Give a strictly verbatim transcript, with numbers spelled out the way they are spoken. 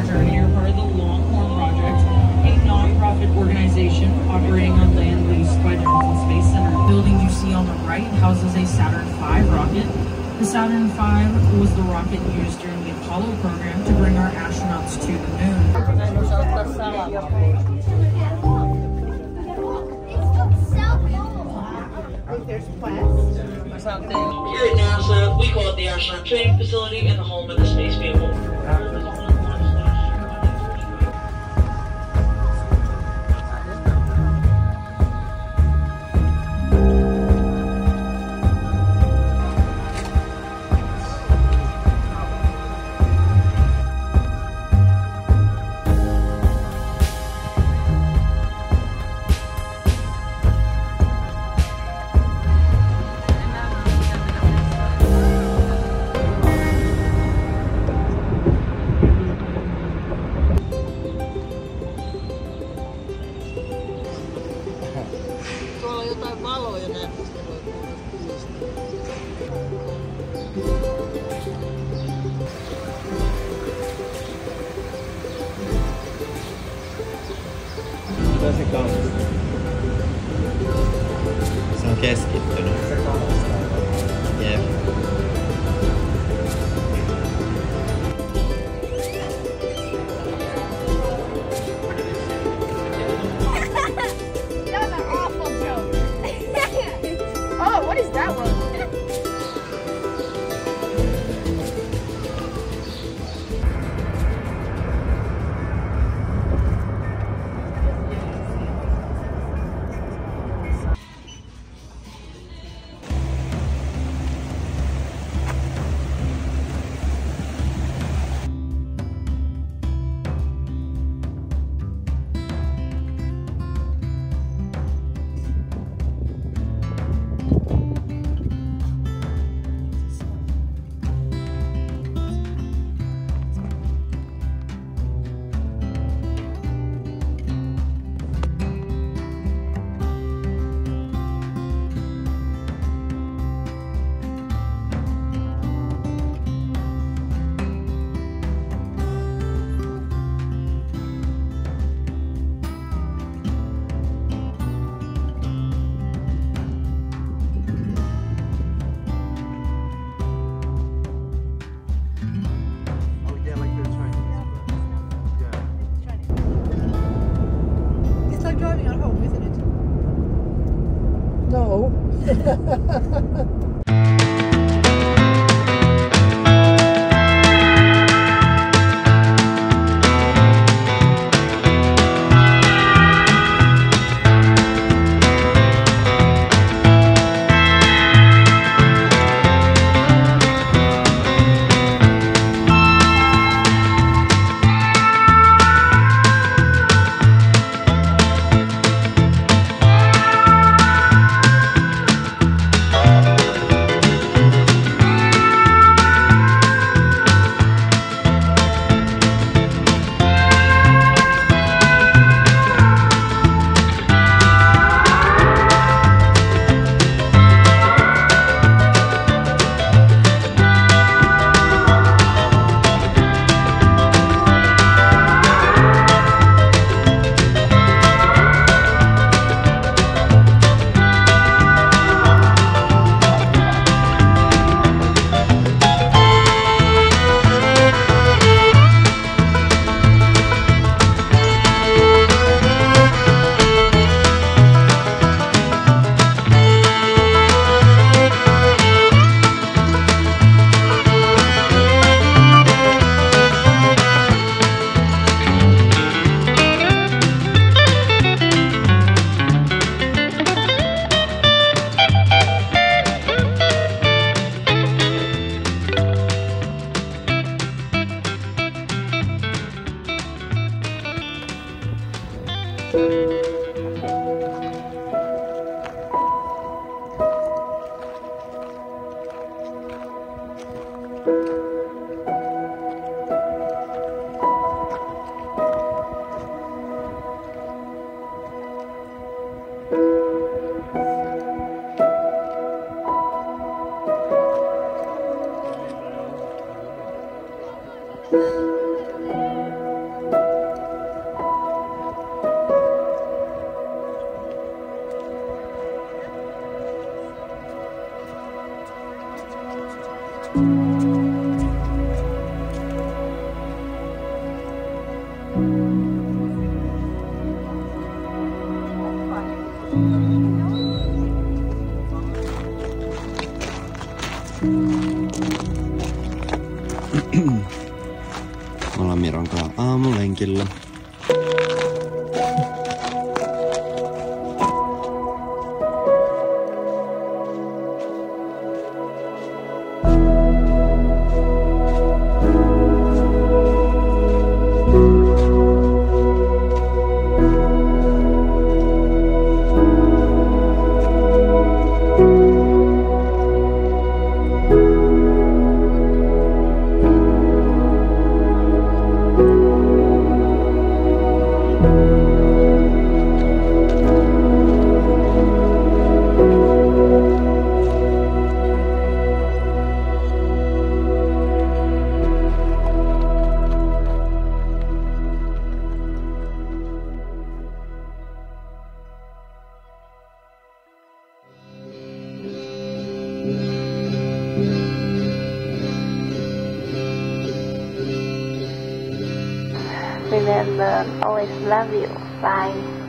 our journey are part of the Longhorn Project, a non-profit organization operating on land leased by Johnson Space Center. The building you see on the right houses a Saturn five rocket. The Saturn five was the rocket used during the Apollo program to bring our astronauts to the moon. There's Quest or something. Here at NASA, we call it the Astronaut Training Facility and the home of the Space People. Se on keskittynyt. Jep. That was an awful joke. Oh, what is that one? Driving at home, isn't it? No. Thank you. Miiran kanssa aamulenkillä. Remember, always love you. Bye.